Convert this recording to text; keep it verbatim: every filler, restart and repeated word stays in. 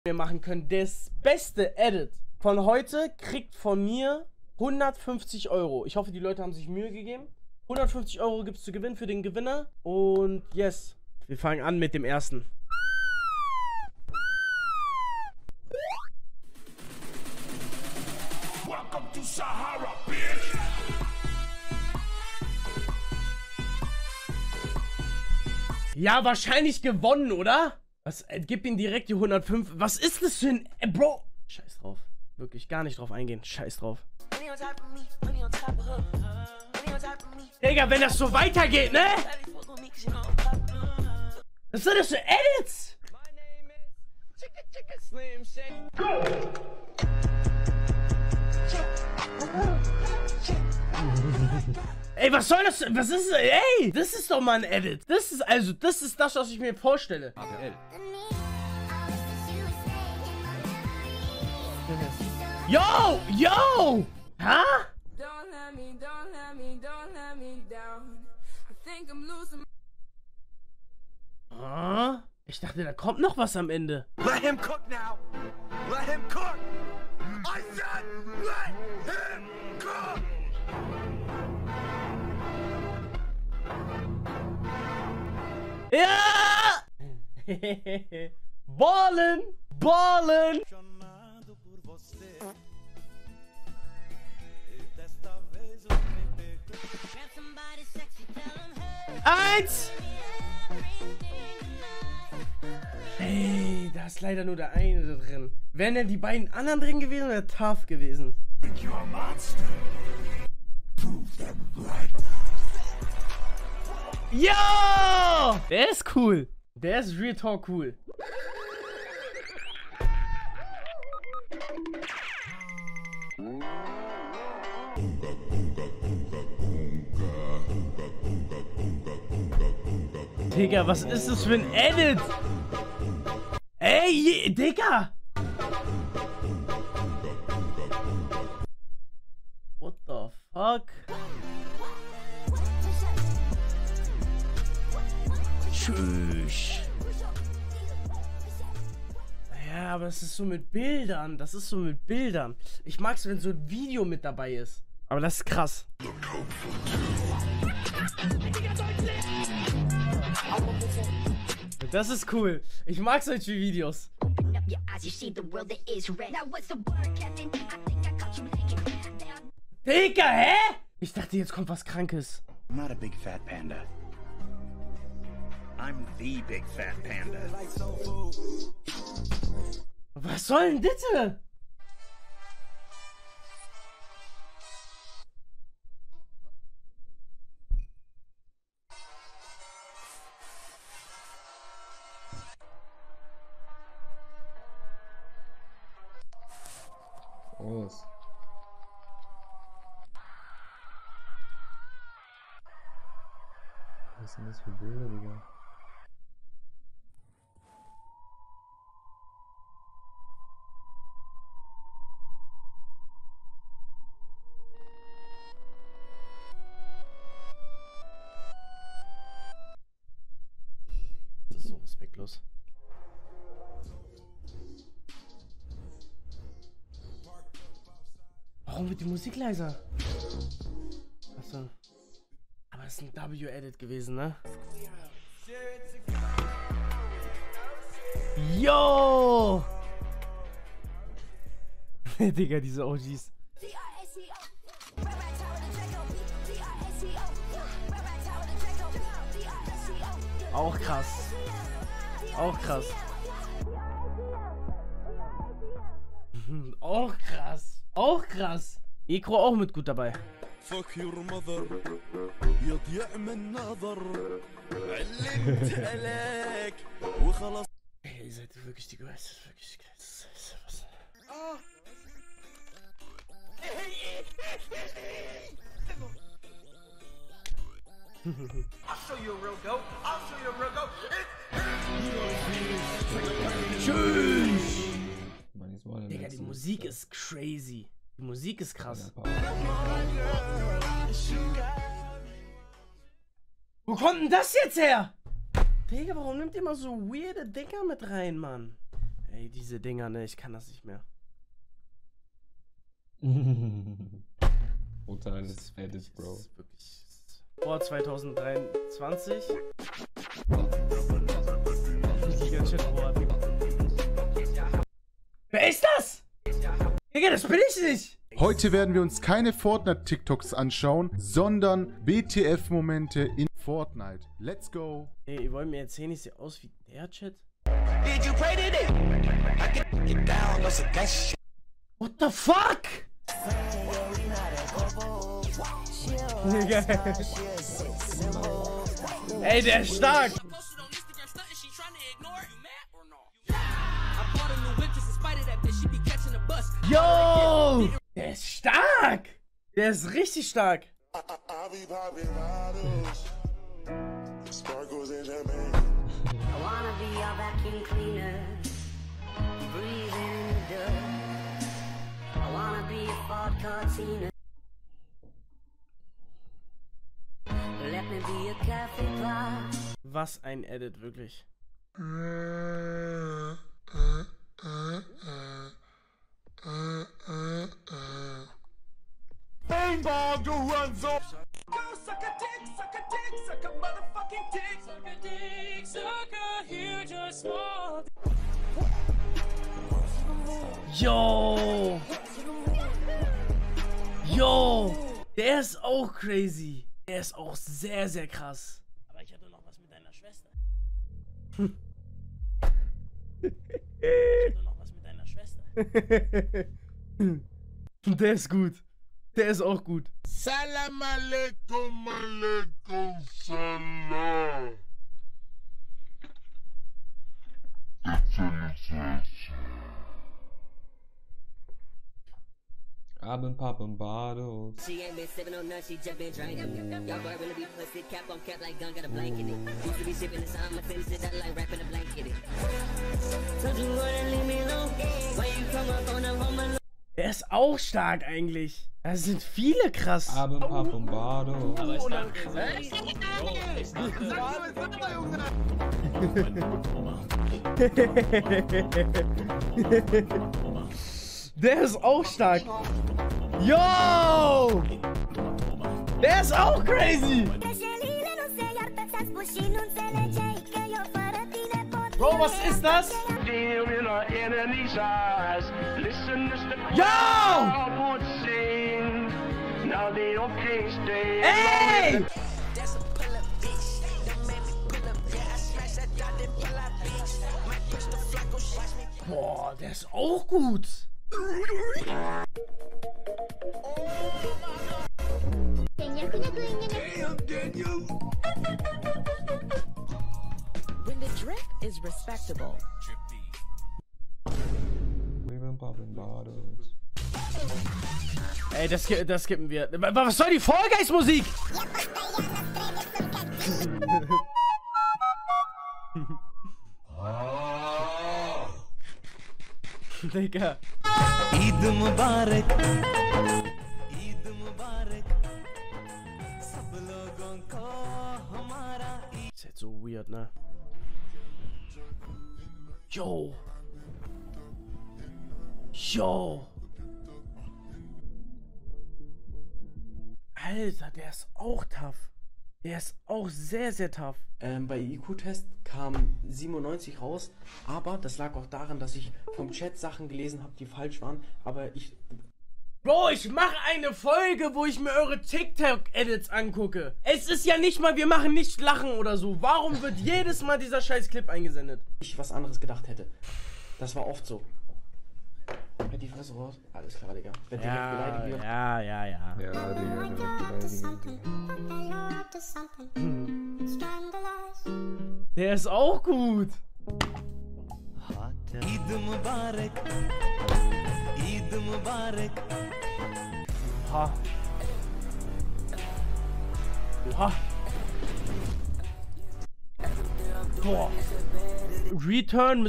wir machen können. Das beste Edit von heute kriegt von mir hundertfünfzig Euro. Ich hoffe, die Leute haben sich Mühe gegeben. hundertfünfzig Euro gibt es zu gewinnen für den Gewinner. Und yes, wir fangen an mit dem ersten. Welcome to Sahara, bitch. Ja, wahrscheinlich gewonnen, oder? Was, äh, gib ihm direkt die hundertfünf. Was ist das für ein... Äh, Bro. Scheiß drauf. Wirklich gar nicht drauf eingehen. Scheiß drauf. Digga, wenn das so weitergeht, ne? Was sind das für Edits? Ey, was soll das? Was ist das? Ey, das ist doch mal ein Edit. Das ist also, das ist das, was ich mir vorstelle. A P L. Yo, yo! Ha? Ah, ich dachte, da kommt noch was am Ende. Let him cook now. Let him cook. I said, let him cook. Ja! Ballen! Ballen! Eins! Ey, da ist leider nur der eine drin. Wären denn die beiden anderen drin gewesen oder tough gewesen? Yo! Der ist cool. Der ist Real Talk cool. Digga, was ist das für ein Edit? Ey, Digga! What the fuck? Tschüss. Ja, aber es ist so mit Bildern. Das ist so mit Bildern. Ich mag es, wenn so ein Video mit dabei ist. Aber das ist krass. Das ist cool. Ich mag solche Videos. Digga, hä? Ich dachte, jetzt kommt was Krankes. I'm not a big fat panda. I'm the big fat panda. Was soll denn bitte? Aus. Was sind das für Bilder, Digga? Das ist so respektlos. Warum wird die Musik leiser? Achso. Aber es ist ein W-Edit gewesen, ne? Yo! Digga, diese O Gs. Auch krass. Auch krass. Auch krass. Auch krass. Ekro auch mit gut dabei. Fuck your mother. Ey, ihr seid wirklich die Größte. Wirklich die Größte. Was? Oh. I'll show you a real goat. I'll show you a real goat. Tschüss. Digga, die Musik ist crazy. Die Musik ist krass. Wo kommt denn das jetzt her? Digga, warum nimmt ihr mal so weirde Dinger mit rein, Mann? Ey. Ey, diese Dinger, ne, ich kann das nicht mehr. Brutal ist fertig, Bro. Das ist wirklich vor zwanzig dreiundzwanzig. Wer ist das? Digga, das bin ich nicht! Heute werden wir uns keine Fortnite-TikToks anschauen, sondern W T F-Momente in Fortnite. Let's go! Ey, ihr wollt mir erzählen, ich sehe aus wie der Chat? What the fuck? Ey, der ist stark! Yo! Der ist stark! Der ist richtig stark! Was ein Edit, wirklich. Bang bong, du Hurensohn! Yo! Yo! Der ist auch crazy. Der ist auch sehr, sehr krass. Aber ich hatte noch was mit deiner Schwester. Ich hatte noch was mit deiner Schwester. Der ist gut. Der ist auch gut. Salam alaikum, alaikum salam. I've been popping bottles. She ain't been sipping on none, she just been drinking. Y'all boy really be pussy, cap on cap like gun, got a blanket in it. Used to be shipping this time, I finish it out like wrapping a blanket in it. Told you wanna leave me alone, when you come up on the home. Der ist auch stark eigentlich. Da sind viele krass. I've been popping bottles. Aber ich dachte, der ist auch stark. Yo! Der ist auch crazy. Bro, was ist das? Yo! Ey! Boah, der ist auch gut. When the drip is respectable. We've been popping bottles. Ey, das, das skippen wir. Was soll die Fall Guys Musik? Digga. Eid Mubarak. Eid Mubarak. Sab logon ko hamara. Ist jetzt so weird, ne? Yo. Yo. Alter, der ist auch tough. Der ist auch sehr, sehr tough. Ähm, bei I Q-Test kam siebenundneunzig raus, aber das lag auch daran, dass ich vom Chat Sachen gelesen habe, die falsch waren, aber ich... Bro, ich mache eine Folge, wo ich mir eure TikTok-Edits angucke. Es ist ja nicht mal, wir machen nicht Lachen oder so. Warum wird jedes Mal dieser scheiß Clip eingesendet? Ich was anderes gedacht hätte. Das war oft so. Halt die Fresse raus. Alles klar, Digga. Wenn ja, beleidigt wird. Ja, ja, ja. Ja, Digga, beleidigen. Der ist auch gut. Eid Mubarak. Eid Mubarak. Oha. Oha. Boah. Return